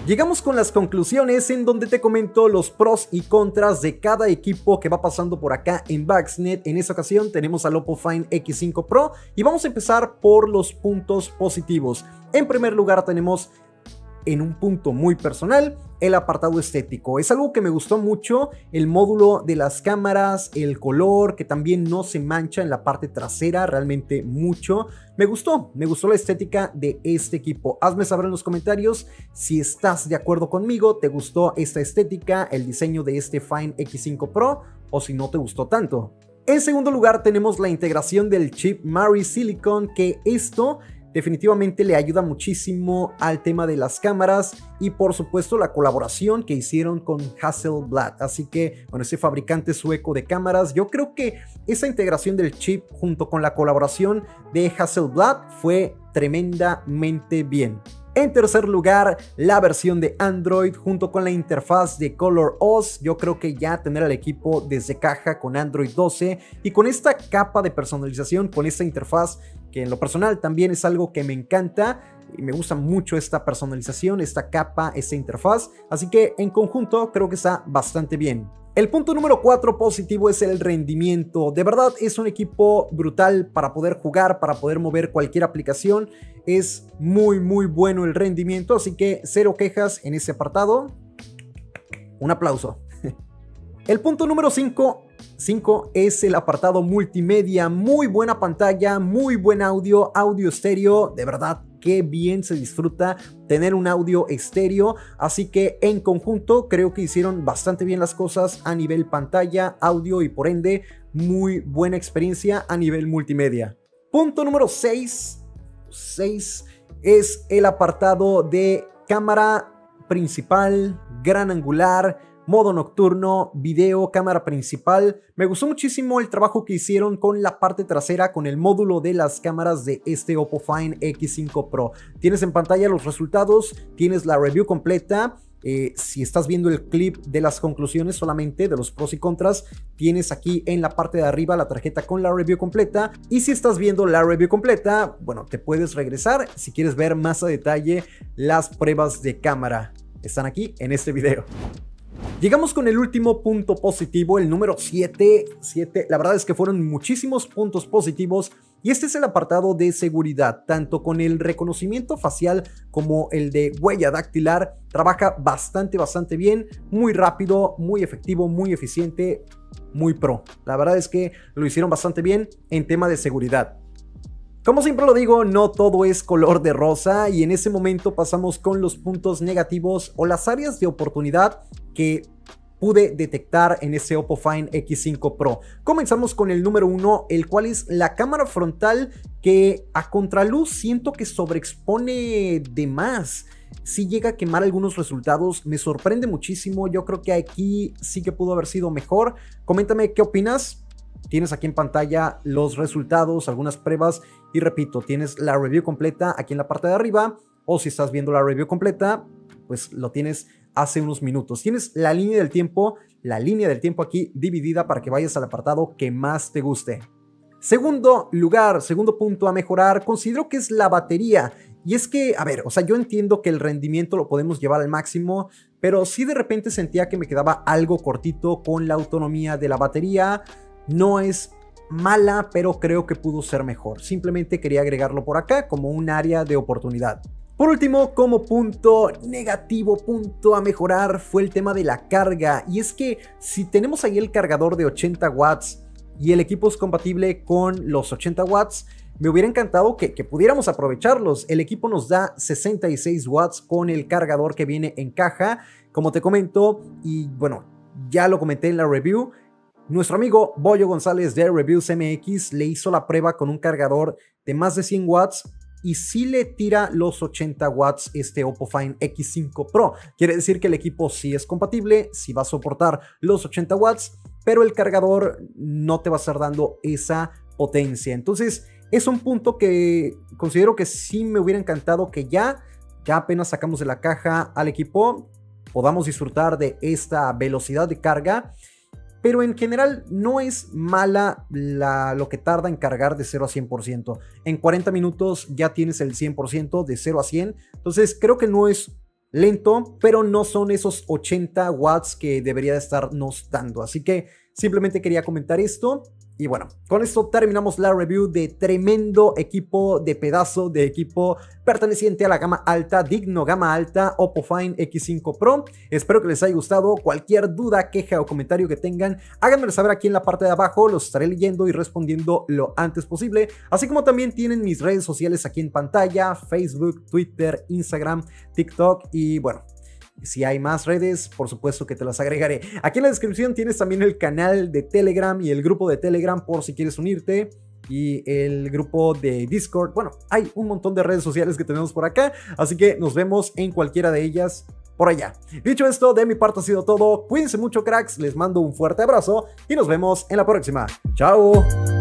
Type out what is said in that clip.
Llegamos con las conclusiones en donde te comento los pros y contras de cada equipo que va pasando por acá en Baxnet. En esta ocasión tenemos al Oppo Find X5 Pro y vamos a empezar por los puntos positivos. En primer lugar tenemos, en un punto muy personal, el apartado estético. Es algo que me gustó mucho, el módulo de las cámaras, el color que también no se mancha en la parte trasera, realmente mucho. Me gustó la estética de este equipo. Hazme saber en los comentarios si estás de acuerdo conmigo, te gustó esta estética, el diseño de este Find X5 Pro, o si no te gustó tanto. En segundo lugar tenemos la integración del chip Mari Silicon, que esto definitivamente le ayuda muchísimo al tema de las cámaras y por supuesto la colaboración que hicieron con Hasselblad. Así que, bueno, ese fabricante sueco de cámaras, yo creo que esa integración del chip junto con la colaboración de Hasselblad fue tremendamente bien. En tercer lugar, la versión de Android junto con la interfaz de ColorOS. Yo creo que ya tener al equipo desde caja con Android 12 y con esta capa de personalización, con esta interfaz que en lo personal también es algo que me encanta y me gusta mucho esta personalización, esta capa, esta interfaz. Así que en conjunto creo que está bastante bien. El punto número 4 positivo es el rendimiento. De verdad es un equipo brutal para poder jugar, para poder mover cualquier aplicación. Es muy bueno el rendimiento, así que cero quejas en ese apartado. Un aplauso. El punto número 5 es el apartado multimedia. Muy buena pantalla, muy buen audio, audio estéreo. De verdad, qué bien se disfruta tener un audio estéreo. Así que en conjunto creo que hicieron bastante bien las cosas a nivel pantalla, audio y por ende muy buena experiencia a nivel multimedia. Punto número 6 es el apartado de cámara principal, gran angular, modo nocturno, video, cámara principal. Me gustó muchísimo el trabajo que hicieron con la parte trasera, con el módulo de las cámaras de este Oppo Find X5 Pro. Tienes en pantalla los resultados, tienes la review completa. Si estás viendo el clip de las conclusiones solamente de los pros y contras, tienes aquí en la parte de arriba la tarjeta con la review completa. Y si estás viendo la review completa, bueno, te puedes regresar si quieres ver más a detalle las pruebas de cámara. Están aquí en este video. Llegamos con el último punto positivo, el número 7. La verdad es que fueron muchísimos puntos positivos y este es el apartado de seguridad. Tanto con el reconocimiento facial como el de huella dactilar, trabaja bastante bien, muy rápido, muy efectivo, muy eficiente, muy pro. La verdad es que lo hicieron bastante bien en tema de seguridad. Como siempre lo digo, no todo es color de rosa y en ese momento pasamos con los puntos negativos o las áreas de oportunidad que pude detectar en ese Oppo Find X5 Pro. Comenzamos con el número 1, el cual es la cámara frontal que a contraluz siento que sobreexpone de más. Si llega a quemar algunos resultados, me sorprende muchísimo. Yo creo que aquí sí que pudo haber sido mejor. Coméntame qué opinas. Tienes aquí en pantalla los resultados, algunas pruebas y repito, tienes la review completa aquí en la parte de arriba o si estás viendo la review completa, pues lo tienes hace unos minutos. Tienes la línea del tiempo aquí dividida para que vayas al apartado que más te guste. Segundo lugar, segundo punto a mejorar, considero que es la batería. Y es que, a ver, o sea, yo entiendo que el rendimiento lo podemos llevar al máximo, pero sí de repente sentía que me quedaba algo cortito con la autonomía de la batería. No es mala, pero creo que pudo ser mejor. Simplemente quería agregarlo por acá como un área de oportunidad. Por último, como punto negativo, punto a mejorar, fue el tema de la carga. Y es que si tenemos ahí el cargador de 80 watts y el equipo es compatible con los 80 watts, me hubiera encantado que pudiéramos aprovecharlos. El equipo nos da 66 watts con el cargador que viene en caja, como te comento, y bueno, ya lo comenté en la review. Nuestro amigo Boyo González de Reviews MX le hizo la prueba con un cargador de más de 100 watts y sí le tira los 80 watts este Oppo Find X5 Pro. Quiere decir que el equipo sí es compatible, sí va a soportar los 80 watts, pero el cargador no te va a estar dando esa potencia. Entonces es un punto que considero que sí me hubiera encantado que ya apenas sacamos de la caja al equipo podamos disfrutar de esta velocidad de carga. Pero en general no es mala lo que tarda en cargar de 0 a 100%. En 40 minutos ya tienes el 100% de 0 a 100. Entonces creo que no es lento, pero no son esos 80 watts que debería de estarnos dando. Así que simplemente quería comentar esto. Y bueno, con esto terminamos la review de tremendo equipo, de pedazo de equipo perteneciente a la gama alta, digno gama alta, Oppo Find X5 Pro. Espero que les haya gustado. Cualquier duda, queja o comentario que tengan, háganmelo saber aquí en la parte de abajo. Los estaré leyendo y respondiendo lo antes posible. Así como también tienen mis redes sociales aquí en pantalla: Facebook, Twitter, Instagram, TikTok y bueno, si hay más redes, por supuesto que te las agregaré. Aquí en la descripción tienes también el canal de Telegram y el grupo de Telegram por si quieres unirte. Y el grupo de Discord. Bueno, hay un montón de redes sociales que tenemos por acá. Así que nos vemos en cualquiera de ellas por allá. Dicho esto, de mi parte ha sido todo. Cuídense mucho, cracks. Les mando un fuerte abrazo y nos vemos en la próxima. ¡Chao!